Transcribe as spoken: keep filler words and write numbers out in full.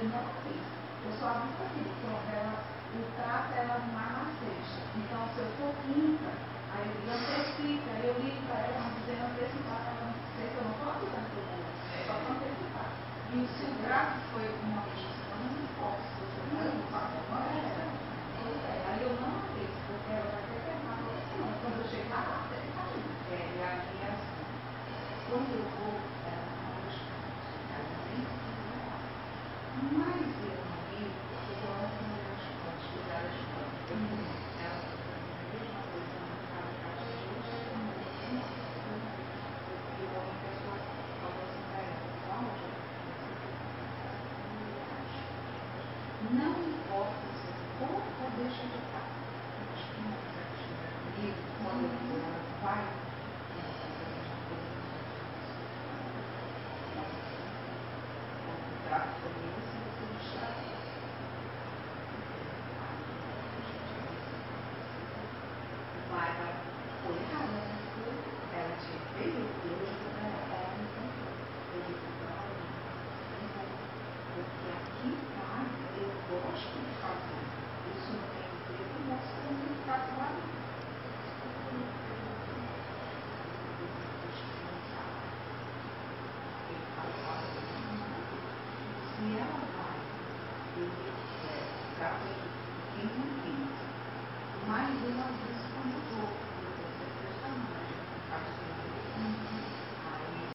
não fiz. Eu só aviso assim, pronto, ela, o trato ela arrumar na sexta. Então, se eu for quinta, aí eu digo antecipa, aí eu ligo para ela, mas dizendo antecipar para ela não sexta, eu não estou avisando para o povo, é só para antecipar. E se o trato foi uma vez por semana, eu não posso, você não eu faço agora, é, aí eu não aviso, porque ela vai ter que arrumar toda semana. Quando eu chegar lá, você está aí. É, e aí é assim. Quando eu vou, ela não responde, ela nem se preocupa. Mas eu não ligo, porque eu amo comer as fotos, cuidar das fotos. Eu não ela está fazendo a mesma coisa na casa da caixa de hoje, eu não tenho porque eu amo pessoa falou assim para ela, Cláudia, não importa se eu for ou deixa de estar. Mas quem quiser estiver comigo, quando eu for, ela vai fazer a mesma coisa. O trato comigo, se você deixar. Mas ela foi errada nessa coisa. Ela tinha feito, eu digo para ela, ela me contou. Eu digo para ela, não vou. Porque aqui em casa eu gosto de fazer. Isso não quer dizer que eu gosto de fazer o trato lá. Eu falo, se ela vai, eu trato quinze em quinze. Mas eu aviso quando eu vou, porque você está mais,